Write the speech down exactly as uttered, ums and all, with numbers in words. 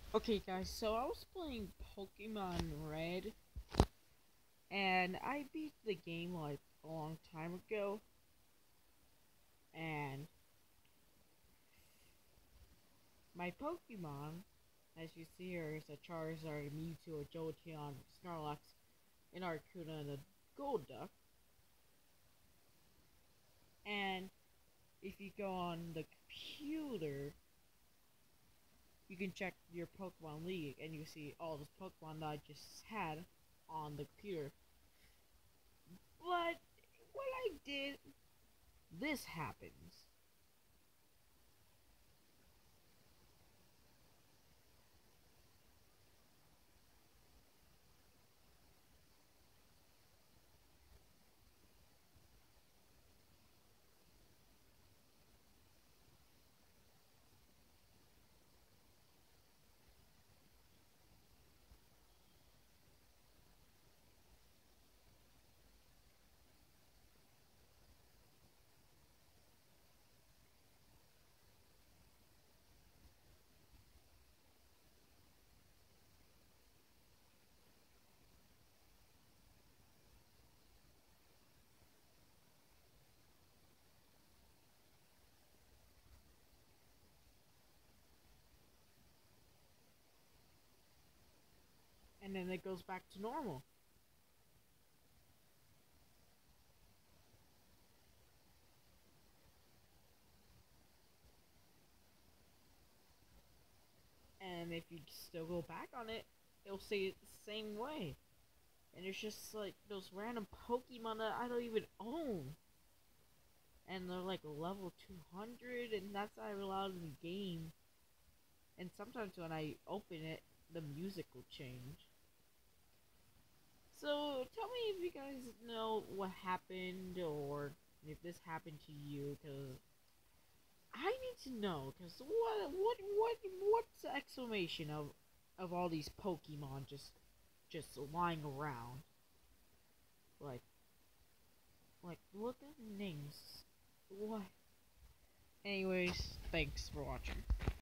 Okay, guys, so I was playing Pokemon Red, and I beat the game like a long time ago, and my Pokemon, as you see here, is a Charizard, a Mewtwo, a Jolteon, Snorlax, an Arcuda, and a Golduck. And if you go on the computer, you can check your Pokemon League, and you see all those Pokemon that I just had on the computer. But what I did, this happens. And then it goes back to normal. And if you still go back on it, it'll say it the same way. And it's just like those random Pokemon that I don't even own. And they're like level two hundred, and that's not allowed in the game. And sometimes when I open it, the music will change. So tell me if you guys know what happened, or if this happened to you, because I need to know. Because what, what, what, what's the exclamation of, of all these Pokemon just, just lying around? Like, like, look at the names. What? Anyways, thanks for watching.